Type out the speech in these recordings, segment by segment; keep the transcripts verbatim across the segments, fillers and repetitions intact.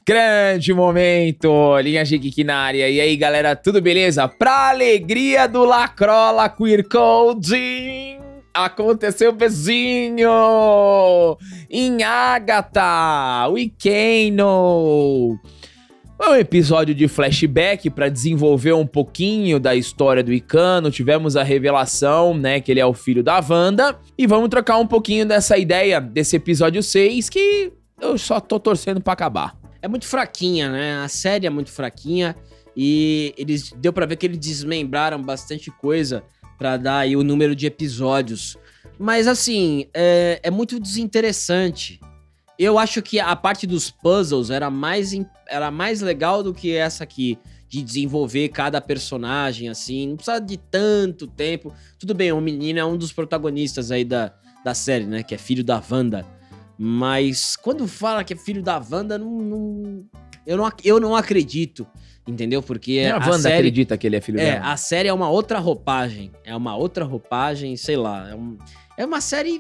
Grande momento, Linha Geek na área. E aí, galera, tudo beleza? Pra alegria do Lacrola Queer Code, aconteceu o bezinho em Agatha, Wicano. Um episódio de flashback para desenvolver um pouquinho da história do Wicano. Tivemos a revelação, né, que ele é o filho da Wanda. E vamos trocar um pouquinho dessa ideia desse episódio seis, que eu só tô torcendo pra acabar. É muito fraquinha, né? A série é muito fraquinha e eles deu pra ver que eles desmembraram bastante coisa pra dar aí o número de episódios. Mas assim, é, é muito desinteressante. Eu acho que a parte dos puzzles era mais, era mais legal do que essa aqui, de desenvolver cada personagem, assim. Não precisa de tanto tempo. Tudo bem, o menino é um dos protagonistas aí da, da série, né? Que é filho da Wanda. Mas quando fala que é filho da Wanda, não, não, eu, não, eu não acredito, entendeu? Porque a, a a Wanda série, acredita que ele é filho é, dela. A série é uma outra roupagem. É uma outra roupagem, sei lá. É, um, é uma série...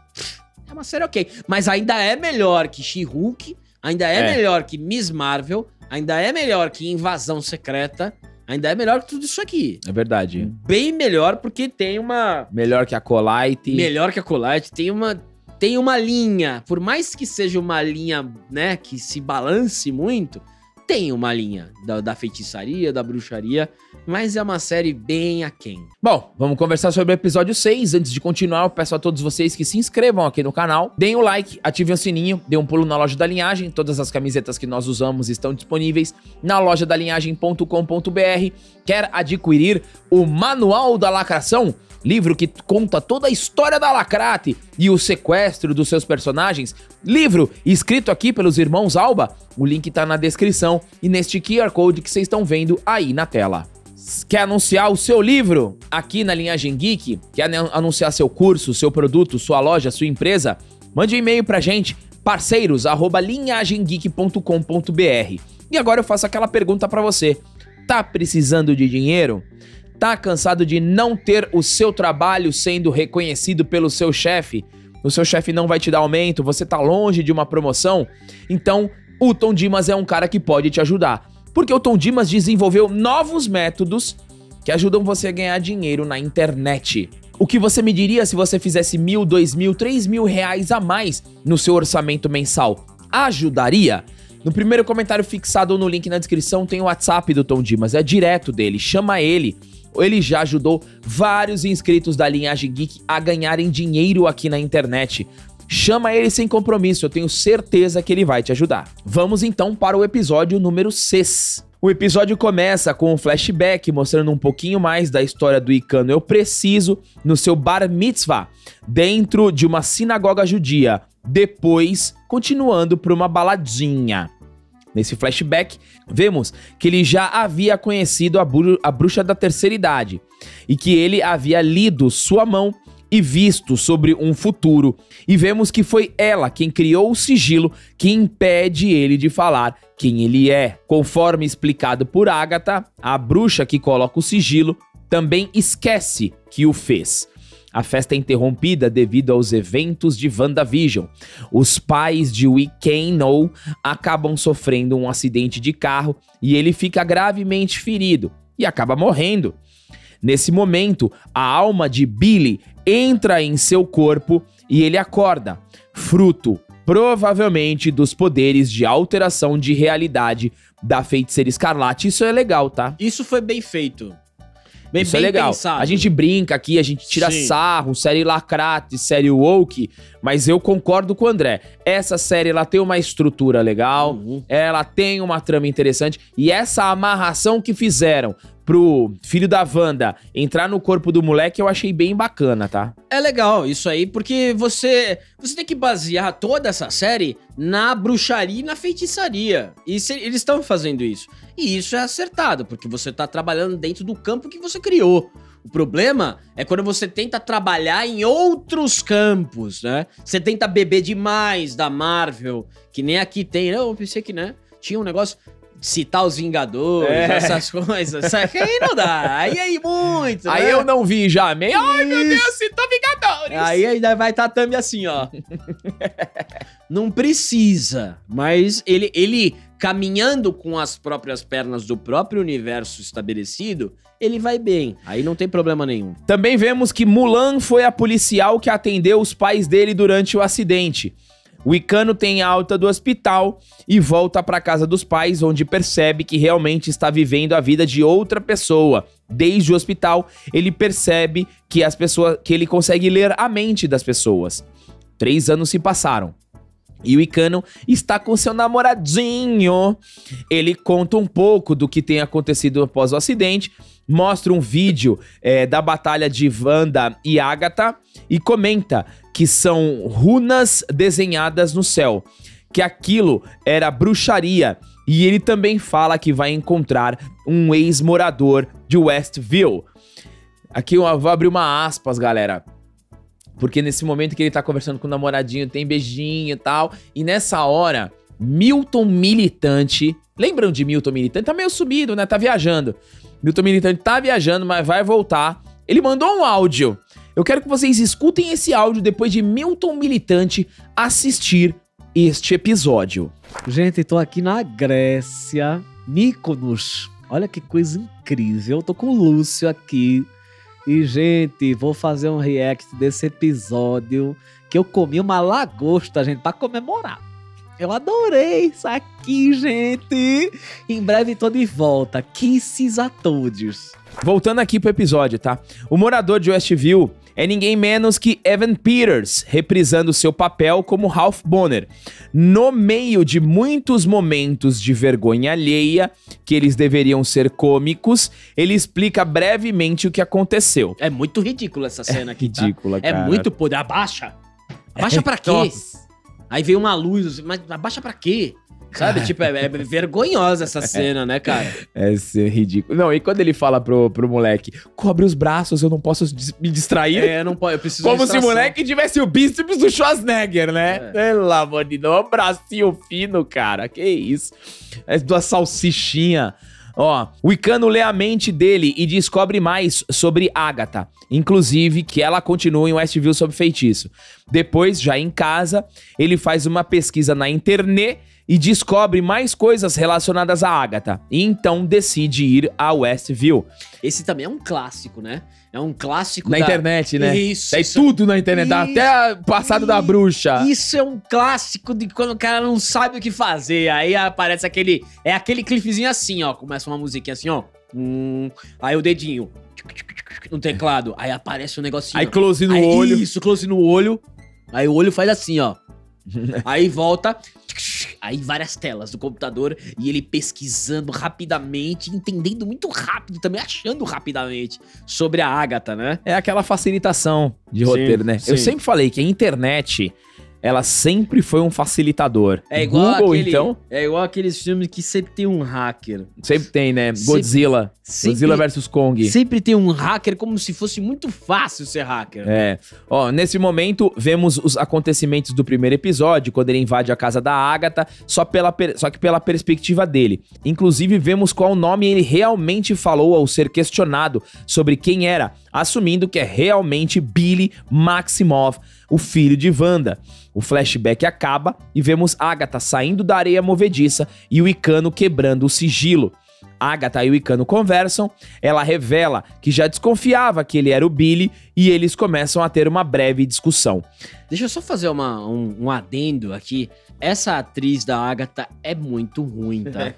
É uma série ok. Mas ainda é melhor que She-Hulk, ainda é, é melhor que Miss Marvel, ainda é melhor que Invasão Secreta, ainda é melhor que tudo isso aqui. É verdade. Bem melhor, porque tem uma... Melhor que a Colite. Melhor que a Colite, tem uma... Tem uma linha, por mais que seja uma linha, né, que se balance muito, tem uma linha da, da feitiçaria, da bruxaria, mas é uma série bem aquém. Bom, vamos conversar sobre o episódio seis. Antes de continuar, eu peço a todos vocês que se inscrevam aqui no canal, deem o like, ativem o sininho, deem um pulo na loja da Linhagem. Todas as camisetas que nós usamos estão disponíveis na loja da linhagem ponto com ponto br. Quer adquirir o Manual da Lacração? Livro que conta toda a história da Lacrate e o sequestro dos seus personagens. Livro escrito aqui pelos irmãos Alba. O link tá na descrição e neste Q R Code que vocês estão vendo aí na tela. Quer anunciar o seu livro aqui na Linhagem Geek? Quer anunciar seu curso, seu produto, sua loja, sua empresa? Mande um e-mail pra gente, parceiros arroba linhagem geek ponto com ponto br. E agora eu faço aquela pergunta pra você. Tá precisando de dinheiro? Tá cansado de não ter o seu trabalho sendo reconhecido pelo seu chefe? O seu chefe não vai te dar aumento, você tá longe de uma promoção? Então, o Tom Dimas é um cara que pode te ajudar. Porque o Tom Dimas desenvolveu novos métodos que ajudam você a ganhar dinheiro na internet. O que você me diria se você fizesse mil, dois mil, três mil reais a mais no seu orçamento mensal? Ajudaria? No primeiro comentário fixado ou no link na descrição tem o WhatsApp do Tom Dimas, é direto dele, chama ele. Ele já ajudou vários inscritos da Linhagem Geek a ganharem dinheiro aqui na internet. Chama ele sem compromisso, eu tenho certeza que ele vai te ajudar. Vamos então para o episódio número seis. O episódio começa com um flashback mostrando um pouquinho mais da história do Wicano Eu Preciso no seu bar mitzvah, dentro de uma sinagoga judia. Depois, continuando para uma baladinha. Nesse flashback, vemos que ele já havia conhecido a, bru- a bruxa da terceira idade e que ele havia lido sua mão e visto sobre um futuro. E vemos que foi ela quem criou o sigilo que impede ele de falar quem ele é. Conforme explicado por Agatha, a bruxa que coloca o sigilo também esquece que o fez. A festa é interrompida devido aos eventos de WandaVision. Os pais de Wicano acabam sofrendo um acidente de carro e ele fica gravemente ferido e acaba morrendo. Nesse momento, a alma de Billy entra em seu corpo e ele acorda, fruto, provavelmente, dos poderes de alteração de realidade da Feiticeira Escarlate. Isso é legal, tá? Isso foi bem feito. Bem, Isso bem é legal. Pensado. A gente brinca aqui, a gente tira Sim. sarro, série Lacrate, série Woke, mas eu concordo com o André. Essa série, ela tem uma estrutura legal, Uhum. ela tem uma trama interessante, e essa amarração que fizeram pro filho da Wanda entrar no corpo do moleque, eu achei bem bacana, tá? É legal isso aí, porque você, você tem que basear toda essa série na bruxaria e na feitiçaria. E se, eles estão fazendo isso. E isso é acertado, porque você tá trabalhando dentro do campo que você criou. O problema é quando você tenta trabalhar em outros campos, né? Você tenta beber demais da Marvel, que nem aqui tem. Eu pensei que, né? Tinha um negócio... Citar os Vingadores, É. essas coisas, sabe? Aí não dá, aí aí muito, Aí né? eu não vi já, meio... Ai, meu Deus, citou Vingadores! Aí ainda vai estar tá thumb assim, ó. Não precisa, mas ele, ele caminhando com as próprias pernas do próprio universo estabelecido, ele vai bem. Aí não tem problema nenhum. Também vemos que Mulan foi a policial que atendeu os pais dele durante o acidente. O Icano tem alta do hospital e volta para casa dos pais, onde percebe que realmente está vivendo a vida de outra pessoa. Desde o hospital, ele percebe que as pessoas, que ele consegue ler a mente das pessoas. Três anos se passaram. E o Icano está com seu namoradinho. Ele conta um pouco do que tem acontecido após o acidente, mostra um vídeo é, da batalha de Wanda e Agatha e comenta que são runas desenhadas no céu, que aquilo era bruxaria. E ele também fala que vai encontrar um ex-morador de Westview. Aqui eu vou abrir uma aspas, galera. Porque nesse momento que ele tá conversando com o namoradinho, tem beijinho e tal. E nessa hora, Milton Militante... Lembram de Milton Militante? Tá meio subido, né? Tá viajando. Milton Militante tá viajando, mas vai voltar. Ele mandou um áudio. Eu quero que vocês escutem esse áudio depois de Milton Militante assistir este episódio. Gente, tô aqui na Grécia, Mykonos. Olha que coisa incrível. Eu tô com o Lúcio aqui. E, gente, vou fazer um react desse episódio que eu comi uma lagosta, gente, pra comemorar. Eu adorei isso aqui, gente. Em breve tô de volta. Kisses a todos. Voltando aqui pro episódio, tá? O morador de Westview é ninguém menos que Evan Peters, reprisando seu papel como Ralph Bonner. No meio de muitos momentos de vergonha alheia, que eles deveriam ser cômicos, ele explica brevemente o que aconteceu. É muito ridícula essa cena aqui, Ridícula, tá? cara. É muito poder. Abaixa! Abaixa pra quê? Nossa. Aí veio uma luz, mas abaixa pra quê? Sabe? Tipo, é, é vergonhosa essa cena, né, cara? É ser ridículo. Não, e quando ele fala pro, pro moleque, cobre os braços, eu não posso dis- me distrair. É, não pode, eu preciso Como de se o distração. moleque tivesse o bíceps do Schwarzenegger, né? É. Pelo amor de Deus, um bracinho fino, cara. Que isso? É duas salsichinha. Ó, o Icano lê a mente dele e descobre mais sobre Agatha. Inclusive que ela continua em Westview sob feitiço. Depois, já em casa, ele faz uma pesquisa na internet e descobre mais coisas relacionadas a Agatha. E então decide ir a Westview. Esse também é um clássico, né? É um clássico Na da... internet, né? Isso, Tem isso. tudo na internet, Isso. até o passado da bruxa. Isso é um clássico de quando o cara não sabe o que fazer. Aí aparece aquele... É aquele clipezinho assim, ó. Começa uma musiquinha assim, ó. Hum, aí o dedinho no teclado. Aí aparece um negocinho. Aí close no aí, olho. Isso, close no olho. Aí o olho faz assim, ó. Aí volta. Aí várias telas do computador e ele pesquisando rapidamente, entendendo muito rápido, também achando rapidamente sobre a Agatha, né? É aquela facilitação de Sim, roteiro, né? Eu sim. sempre falei que a internet, ela sempre foi um facilitador. É igual Google, aquele, então, é igual aqueles filmes que sempre tem um hacker. sempre tem, né? Sempre- Godzilla. sempre- Godzilla versus Kong. Sempre tem um hacker como se fosse muito fácil ser hacker. É. Ó, nesse momento, vemos os acontecimentos do primeiro episódio, quando ele invade a casa da Agatha, só, pela per- só que pela perspectiva dele. Inclusive, vemos qual nome ele realmente falou ao ser questionado sobre quem era, assumindo que é realmente Billy Maximoff, o filho de Wanda. O flashback acaba e vemos Agatha saindo da areia movediça e o Icano quebrando o sigilo. Agatha e o Icano conversam, ela revela que já desconfiava que ele era o Billy e eles começam a ter uma breve discussão. Deixa eu só fazer uma, um, um adendo aqui. Essa atriz da Agatha é muito ruim, tá?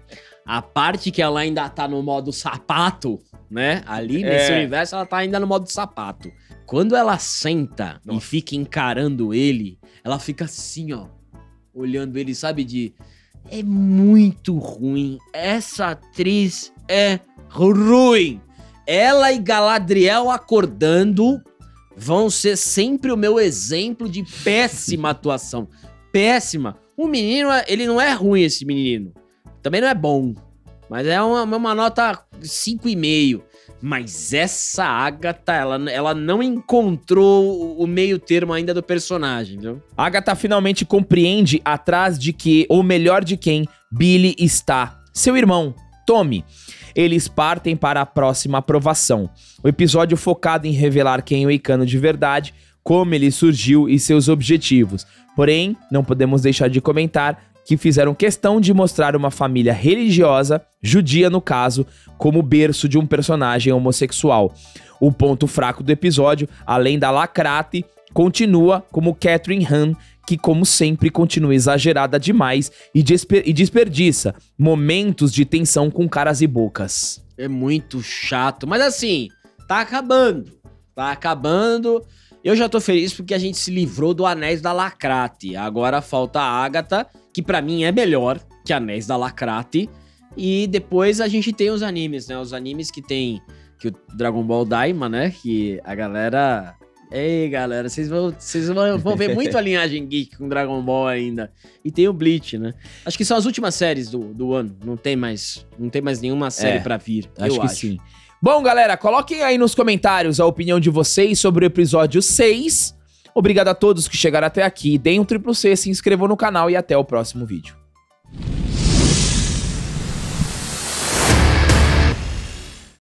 A parte que ela ainda tá no modo sapato, né? Ali nesse É. universo ela tá ainda no modo sapato. Quando ela senta e fica encarando ele, ela fica assim, ó. Olhando ele, sabe, de... É muito ruim. Essa atriz é ruim. Ela e Galadriel acordando vão ser sempre o meu exemplo de péssima atuação. Péssima. O menino, ele não é ruim, esse menino. Também não é bom. Mas é uma, uma nota cinco e meio. Mas essa Agatha, ela, ela não encontrou o meio termo ainda do personagem, viu? Agatha finalmente compreende atrás de que, ou melhor de quem, Billy está. Seu irmão, Tommy. Eles partem para a próxima aprovação. O episódio focado em revelar quem é o Icano de verdade, como ele surgiu e seus objetivos. Porém, não podemos deixar de comentar que fizeram questão de mostrar uma família religiosa, judia no caso, como berço de um personagem homossexual. O ponto fraco do episódio, além da lacrate, continua como Catherine Hahn, que como sempre continua exagerada demais e, desper- e desperdiça momentos de tensão com caras e bocas. É muito chato, mas assim, tá acabando, tá acabando. Eu já tô feliz porque a gente se livrou do Anéis da Lacrate. Agora falta a Agatha, que pra mim é melhor que Anéis da Lacrate. E depois a gente tem os animes, né? Os animes que tem que o Dragon Ball Daima, né? Que a galera... Ei, galera, vocês vão, vocês vão, vão ver muito a linhagem geek com Dragon Ball ainda. E tem o Bleach, né? Acho que são as últimas séries do, do ano. Não tem mais, não tem mais nenhuma série É, pra vir. Acho eu que acho. sim. Bom, galera, coloquem aí nos comentários a opinião de vocês sobre o episódio seis. Obrigado a todos que chegaram até aqui. Deem um triplo C, se inscrevam no canal e até o próximo vídeo.